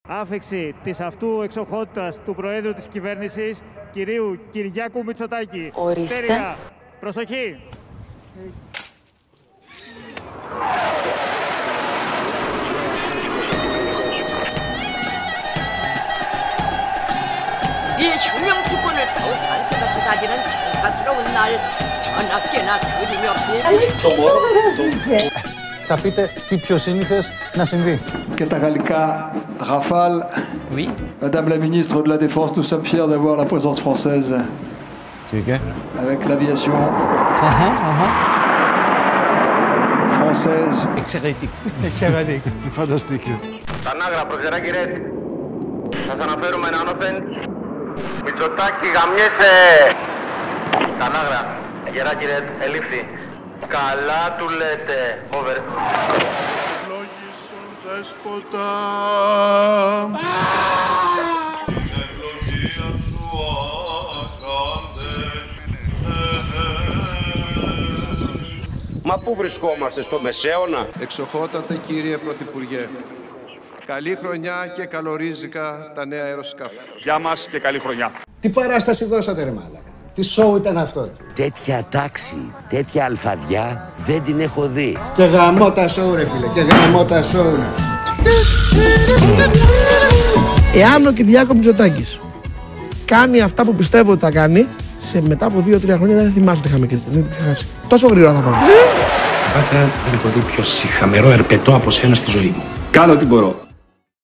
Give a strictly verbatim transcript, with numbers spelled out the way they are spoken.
άφιξη της αυτού εξοχότητας του Προέδρου της Κυβέρνησης, κυρίου Κυριάκου Μητσοτάκη. Ορίστε. Τέρια. Προσοχή. 이 정명피권을 더욱 만세같이 다지는 장사스러운 날 전학계나 그리며 빌. Θα πείτε τι πιο σύνηθες να συμβεί. Και τα γαλλικά Rafale. Oui. Madame la ministre de la Défense, nous sommes fiers d'avoir la présence française. Τι Avec l'aviation Αχα, αχα. française. Εξαιρετικ. Εξαιρετικ. Φανταστική. Τανάγρα, προφεράκι ρε. Σας αναφέρουμε ανώθεν. Μητσοτάκη, γαμιέσαι. Τανάγρα, γεράκι ρε, ελήφθη. Καλά του λέτε, over. Ευλόγησον δέσποτα. Ευλογία σου άκαντε. Μα πού βρισκόμαστε, στο Μεσαίωνα? Εξοχότατε κύριε Πρωθυπουργέ, καλή χρονιά και καλορίζικα τα νέα αεροσκάφη. Γεια μας και καλή χρονιά. Τι παράσταση δώσατε ρε μάλακα. Τι σοου ήταν αυτό. Τέτοια τάξη, τέτοια αλφαδιά δεν την έχω δει. Και γαμώ τα σοου ρε φίλε. Και γαμώ τα σοου. Εάν ο Κυριάκος Μητσοτάκης κάνει αυτά που πιστεύω ότι θα κάνει, σε μετά από δύο τρία χρόνια δεν θα θυμάσαι ότι είχαμε και δεν την ξεχάσει. Τόσο γρήγορα θα πάμε. Πάτσα, δεν έχω δει πιο σιχαμερό ερπετό από σένα στη ζωή μου. Κάνω ό,τι μπορώ.